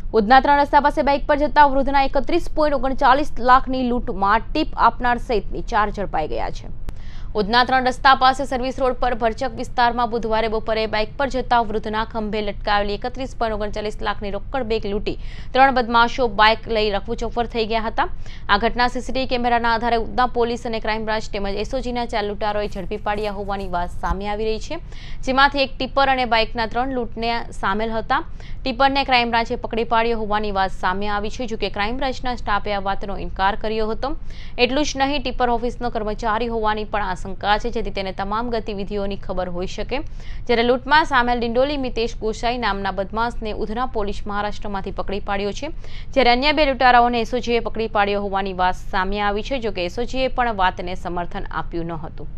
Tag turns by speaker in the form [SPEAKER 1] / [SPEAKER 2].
[SPEAKER 1] ઉધના 3 રસ્તા પાસે બાઇક પર જતા વૃદ્ધના 31.39 લાખની લૂંટમાં ટીપ આપનાર સહિતની 4 ઝડપાઈ ગયા છે। ઉધના 3 રસ્તા પાસે સર્વિસ રોડ પર ભરચક વિસ્તારમાં બુધવારે બપોરે બાઇક પર જતા વૃદ્ધના ખંભે લટકાવેલી 31.39 લાખની રોકડ બેગ લૂંટી 3 બદમાશો બાઇક લઈ રફુચફર થઈ ગયા હતા। આ ઘટના સીસીટીવી કેમેરાના આધારે ઉધના પોલીસ અને ક્રાઇમ બ્રાન્ચ તેમજ એસઓજીના 4 લૂંટારોએ ઝડપી પાડ્યા હોવાની વાત સામે આવી રહી છે, જેમાંથી એક ટીપર અને બાઇકના 3 લૂંટને સામેલ હતા। ટીપરને ક્રાઇમ બ્રાન્ચે પકડી પાડ્યો હોવાની વાત સામે આવી છે, જોકે ક્રાઇમ બ્રાન્ચના સ્ટાફે આ વાતનો ઇનકાર કર્યો હતો। એટલું જ નહીં, ટીપર ઓફિસનો કર્મચારી હોવાની પણ આશંકા છે, જેથી તેને તમામ ગતિવિધિઓની ખબર હોઈ શકે। જ્યારે લૂંટમાં સામેલ ડિંડોલી મિતેશ ગોસાઈ નામના બદમાશને ઉધના પોલીસ મહારાષ્ટ્રમાંથી પકડી પાડ્યો છે, જ્યારે અન્ય 2 લૂંટારાઓને એસઓજીએ પકડી પાડ્યો હોવાની વાત સામે આવી છે, જોકે એસઓજીએ પણ વાતને સમર્થન આપ્યું ન હતું।